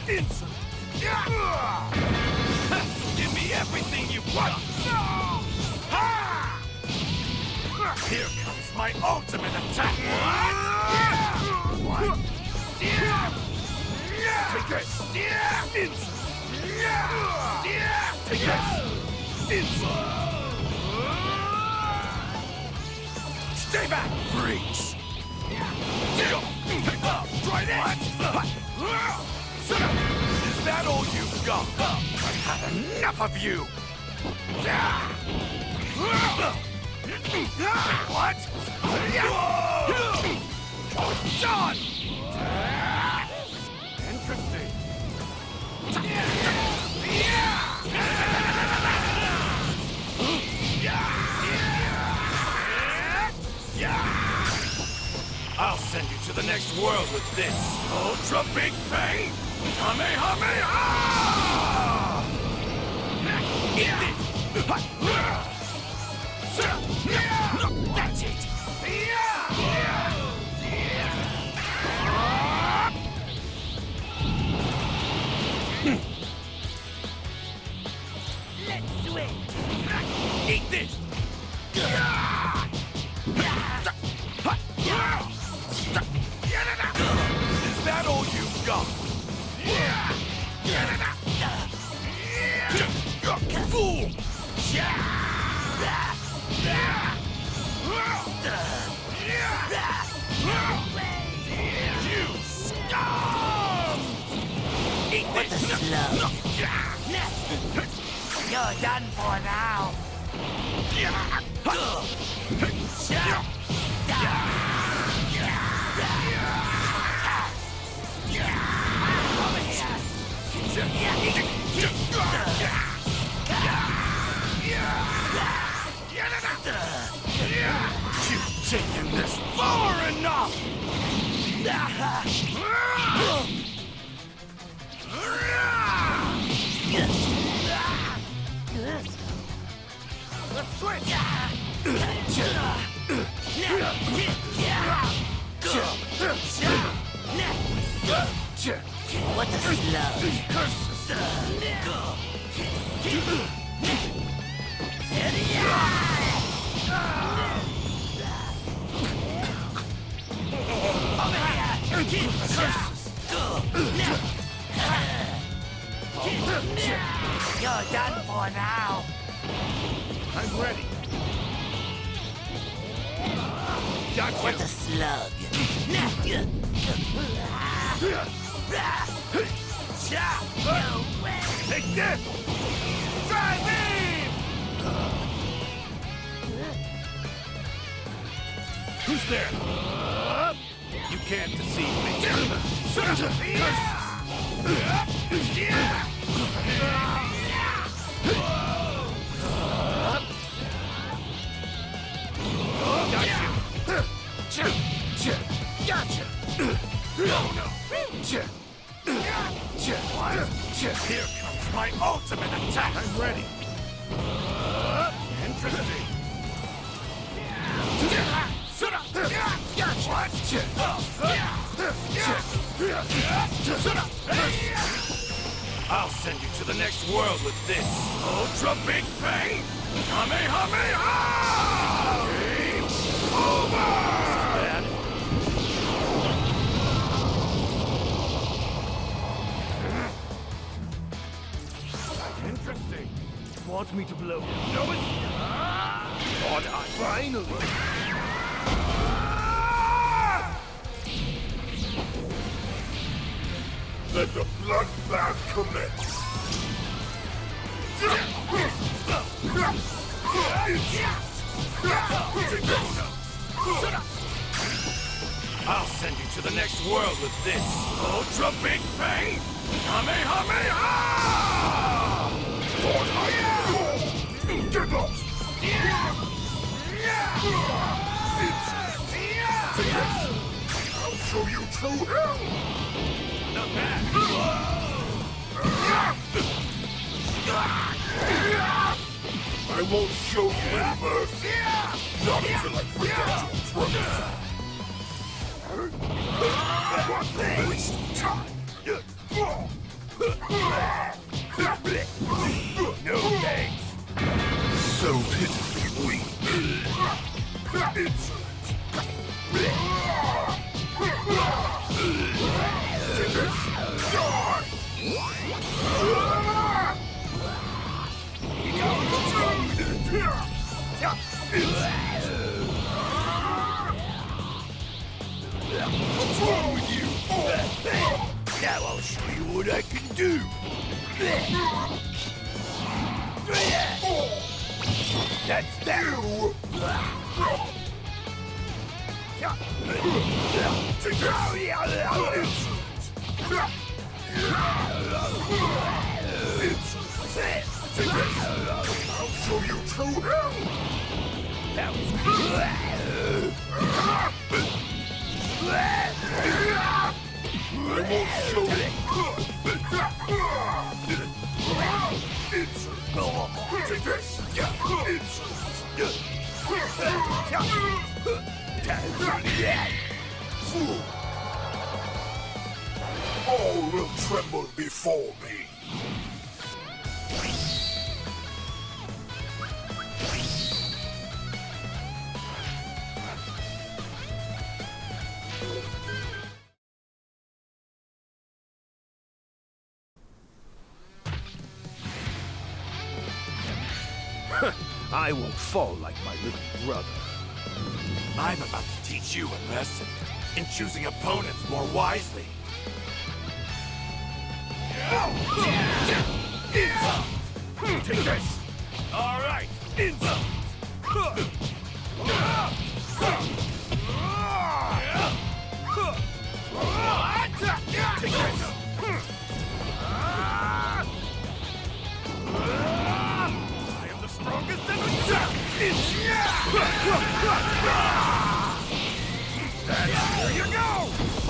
Insolent. Give me everything you want. Here comes my ultimate attack. What? Take this. Insolent. Take this. Insolent. Stay back, freaks. Try that. Is that all you've got? I've had enough of you. What? Done! Interesting. I'll send you to the next world with this Ultra Big Bang Kamehameha! Eat it! That's it! Let's swing! Eat this! Is that all you've got? Fool! You scum! Eat What the slug? You're done for now. You've taken this far enough! Switch! What the slug? You're done for now. I'm ready. Got you. What the slug? Take this! Drive beam! Who's there? You can't deceive me. Gotcha! Oh no! Here comes my ultimate attack! I'm ready! Interesting! I'll send you to the next world with this Ultra Big Bang Kamehameha! Game over! Bad. Interesting. Want me to blow? No, it's... Thought I finally... Let the bloodbath commence! I'll send you to the next world with this Ultra Big Bang Kamehameha! Thought I get lost! I'll show you true hell! Not bad! I won't show you any mercy! Not until I bring out your throat! What a waste of time! No thanks. So pitifully weak. Insolent. What's wrong with you? Now I'll show you what I can do. That's that. I'll show you true hell. That was I won't show you. Take this. Fool. All will tremble before me. I won't fall like my little brother. I'm about to teach you a lesson in choosing opponents more wisely. Take this! All right, insult! Take this! Strongest ever! There you go!